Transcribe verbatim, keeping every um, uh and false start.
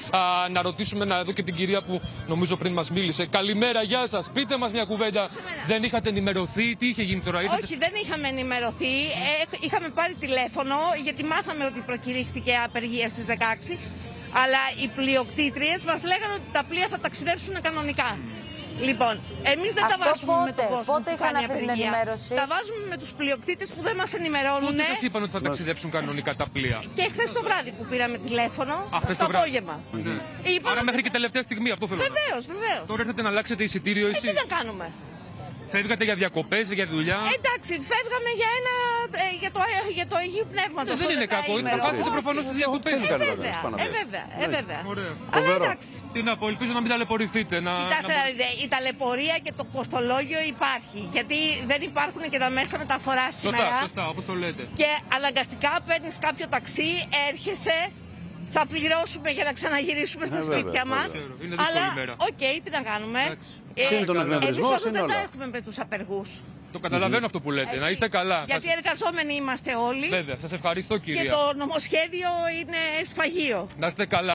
Α, να ρωτήσουμε να δω και την κυρία που νομίζω πριν μας μίλησε. Καλημέρα, γεια σας. Πείτε μας μια κουβέντα. Δεν είχατε ενημερωθεί, τι είχε γίνει τώρα? Ήρθατε... Όχι, δεν είχαμε ενημερωθεί. Ε, είχαμε πάρει τηλέφωνο γιατί μάθαμε ότι προκηρύχθηκε απεργία στις δεκαέξι. Αλλά οι πλειοκτήτριες μας λέγανε ότι τα πλοία θα ταξιδέψουν κανονικά. Λοιπόν, εμείς δεν Αυτό τα βάζουμε πότε, με τον κόσμο πότε που είχαν κάνει αυτή την απεργία. ενημέρωση? Τα βάζουμε με τους πλειοκτήτες που δεν μας ενημερώνουν. Πότε σας είπαν ότι θα ταξιδέψουν κανονικά τα πλοία? Και χθες το βράδυ που πήραμε τηλέφωνο, Α, χθες το το βράδυ. απόγευμα. Mm-hmm. Είπαμε... Άρα μέχρι και τελευταία στιγμή, αυτό θέλω. Βεβαίως, βεβαίως. Τώρα έρχεται να αλλάξετε εισιτήριο Ε, εσείς. τι να κάνουμε. Φεύγατε για διακοπές, για δουλειά? Ε, εντάξει, φεύγαμε για, ένα, ε, για, το, για το Αγίου Πνεύματος. Ε, δεν είναι κακό, θα χάσετε προφανώς τις διακοπές. Ε, βέβαια, ε, βέβαια, ε, βέβαια. Ωραία. Αλλά εντάξει. Τι να πω, ελπίζω να μην ταλαιπωρηθείτε. Να... Κοιτάξτε, να... η ταλαιπωρία και το κοστολόγιο υπάρχει. Γιατί δεν υπάρχουν και τα μέσα μεταφοράς σήμερα. Σωστά, σωστά, όπως το λέτε. Και αναγκαστικά παίρνεις κάποιο ταξί, έρχεσαι, θα πληρώσουμε για να ξαναγυρίσουμε στα Ε, σπίτια βέβαια, μας. βέβαια. Είναι δύσκολη Αλλά, μέρα. οκ, okay, τι να κάνουμε. Ε, Συν τον εκνευρισμό, εμείς συν δεν τα όλα. έχουμε με τους απεργούς. Το καταλαβαίνω αυτό που λέτε. Να είστε καλά. Γιατί Σας... εργαζόμενοι είμαστε όλοι. Βέβαια, σας ευχαριστώ, κυρία. Και το νομοσχέδιο είναι σφαγείο. Να είστε καλά.